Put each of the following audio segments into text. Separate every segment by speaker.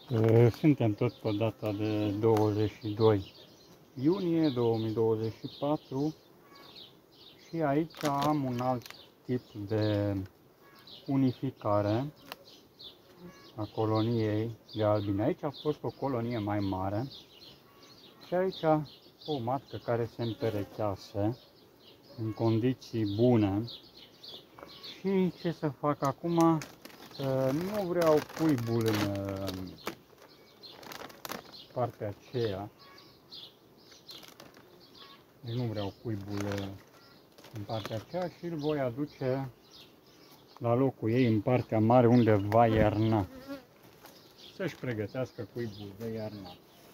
Speaker 1: Suntem tot pe data de 22 iunie 2024 și aici am un alt tip de unificare a coloniei de albine. Aici a fost o colonie mai mare și aici o matcă care se împerechease în condiții bune. Și ce să fac acum? Nu vreau cuibul în partea aceea. Deci nu vreau cuibul în partea aceea și îl voi aduce la locul ei în partea mare unde va ierna. Să-și pregătească cuibul de iarnat.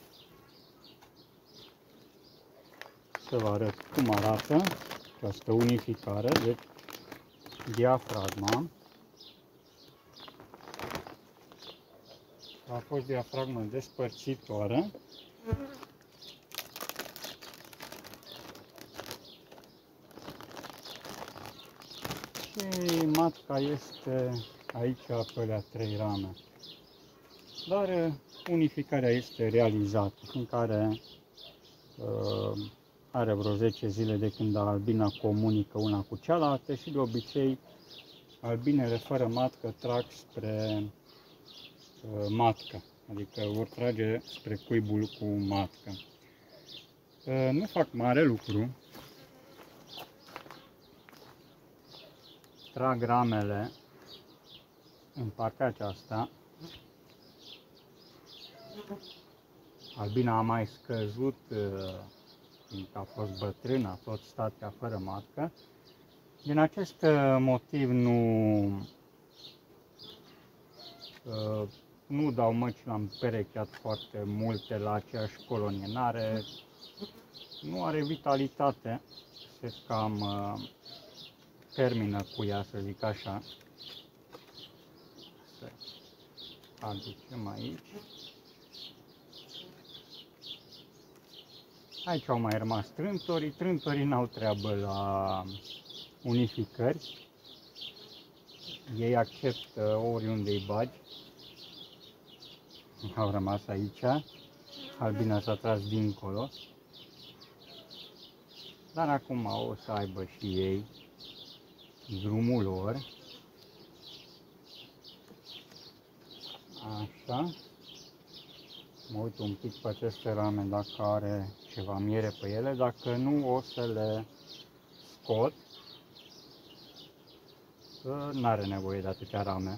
Speaker 1: Să vă arăt cum arată această unificare. Deci diafragma a fost diafragmă despărțitoare. Și matca este aici pe alea 3 rame. Dar unificarea este realizată, în care are vreo 10 zile de când albina comunică una cu cealaltă și de obicei albinele fără matcă trag spre matcă, adică vor trage spre cuibul cu matcă. Nu fac mare lucru, trag ramele în partea aceasta. Albina a mai scăzut, fiindcă a fost bătrână, a tot stat ca fără matcă. Din acest motiv nu dau măci, l-am perecheat foarte multe la aceeași colonie. Nu are vitalitate, se cam termină cu ea, să zic așa. Să aducem aici. Aici au mai rămas trântorii. Trântorii n-au treabă la unificări. Ei acceptă oriunde îi bagi. Au rămas aici. Albina s-a tras dincolo. Dar acum o să aibă și ei drumul lor. Așa. Mă uit un pic pe aceste rame dacă are ceva miere pe ele. Dacă nu, o să le scot. N-are nevoie de atâtea rame.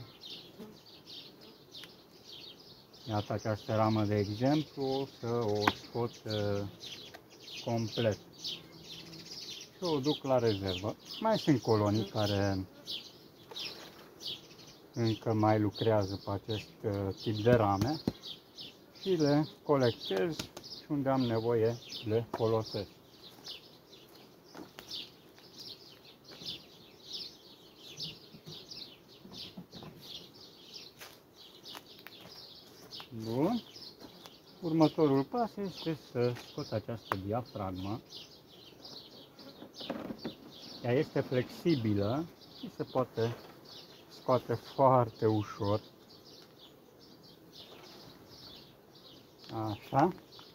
Speaker 1: Iată această ramă, de exemplu, o să o scot complet și o duc la rezervă. Mai sunt colonii care încă mai lucrează pe acest tip de rame și le colectez și unde am nevoie le folosesc. Bun. Următorul pas este să scot această diafragmă. Ea este flexibilă și se poate scoate foarte ușor. Așa.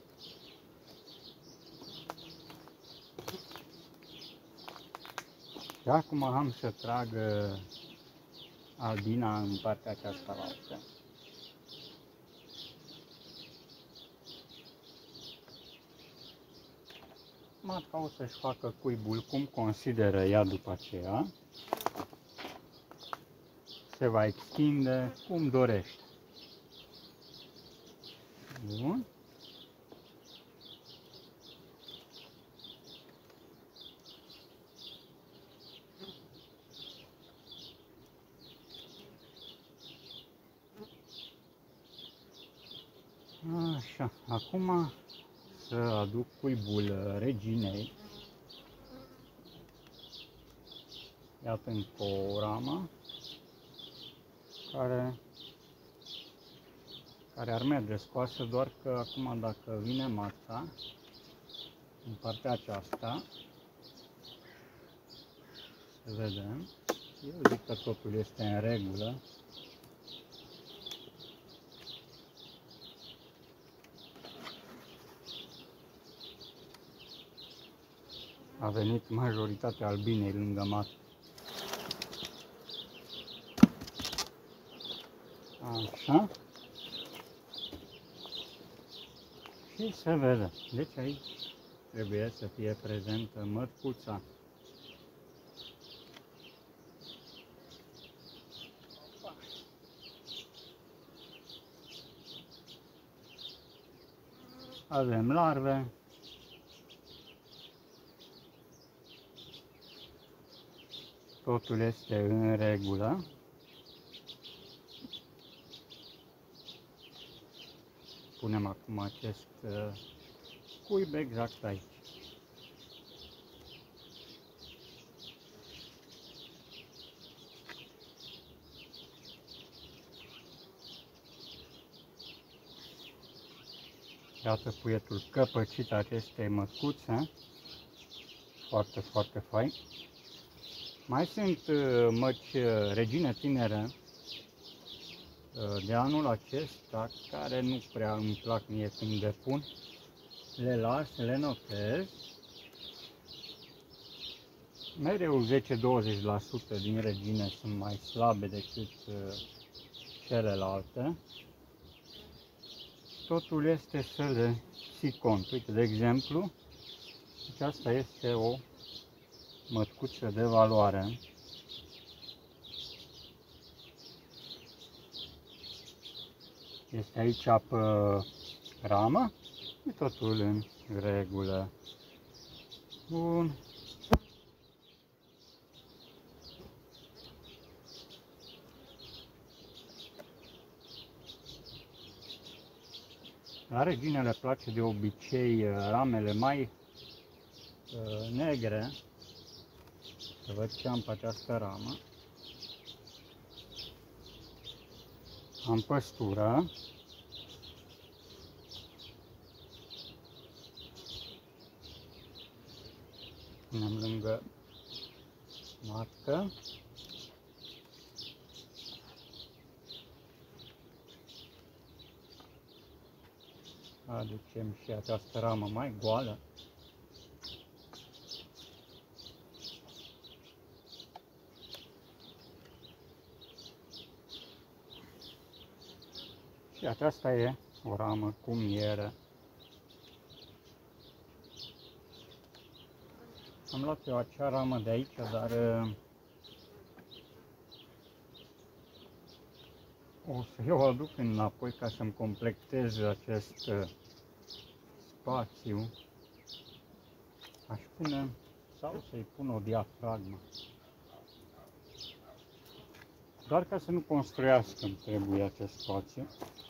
Speaker 1: Și acum am să trag albina în partea aceasta la altă. Matca o să-și facă cuibul cum consideră ea după aceea. Se va extinde cum dorește. Bun. Așa, acum să aduc cuibul reginei. Iată încă o ramă care ar merge scoasă, doar că acum dacă vine matca în partea aceasta, să vedem, eu zic că totul este în regulă. A venit majoritatea albinei lângă mat. Așa. Și se vede. Deci aici trebuie să fie prezentă mătcuța. Avem larve. Totul este în regulă. Punem acum acest cuib exact aici. Iată puietul căpăcit acestei măscuțe. Foarte, foarte fain. Mai sunt măci regine tinere de anul acesta care nu prea îmi plac mie cum depun. Le las, le notez. Mereu 10-20% din regine sunt mai slabe decât celelalte. Totul este să le ții cont. Uite, de exemplu, aceasta este o mătcuță de valoare. Este aici pe ramă, e totul în regulă. Bun. La regine le place de obicei ramele mai negre. Să văd ce am pe această ramă. Am păstură. Punem lângă matcă. Aducem și această ramă mai goală. Și aceasta e o ramă cu miere. Am luat eu acea ramă de aici, dar o să eu o aduc înapoi ca să-mi completez acest spațiu. Aș pune, sau să-i pun o diafragmă. Doar ca să nu construiască îmi trebuie acest spațiu.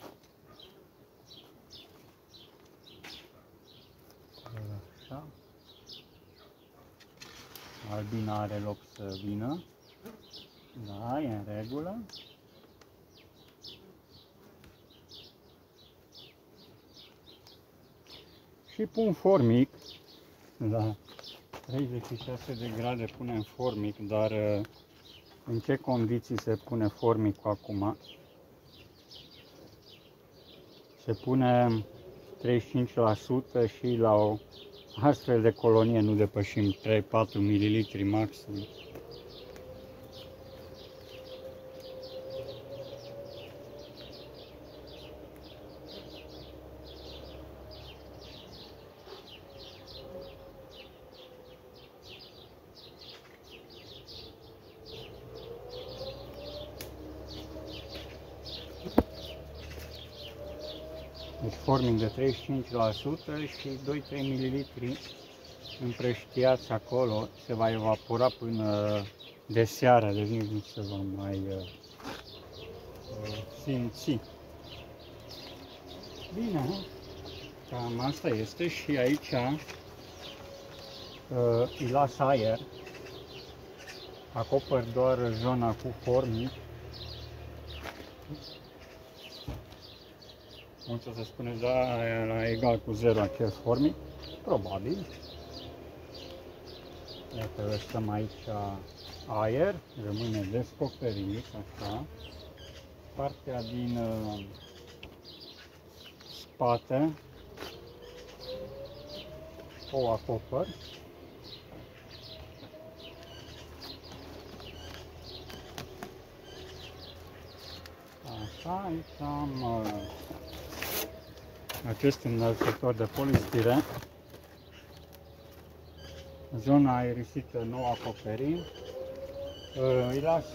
Speaker 1: Așa. Albina are loc să vină. Da, e în regulă. Și pun formic. La 36 de grade punem formic, dar în ce condiții se pune formicul acum? Se pune 35% și la o astfel de colonie nu depășim 3-4 ml maxim. Deci formic de 35% și 2-3 ml împrăștiați acolo, se va evapora până de seară, deci nici nu se va mai simți. Bine, cam asta este și aici îi las aer, acopăr doar zona cu formic. Mulți o să spuneți, da, era egal cu 0 acel formic, probabil. Iată, lăsăm aici aer, rămâne descoperit, așa. Partea din spate o acopăr. Așa, aici am acest înălțător de polistiren. Zona aerisită nu acoperim. Îi las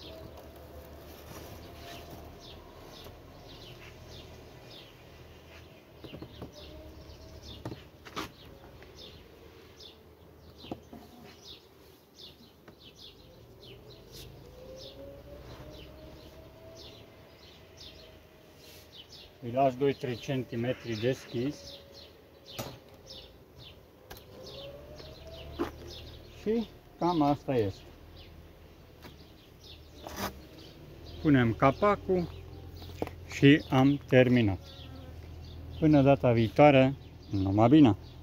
Speaker 1: îi las 2-3 cm deschis și cam asta este. Punem capacul și am terminat. Până data viitoare, numai bine!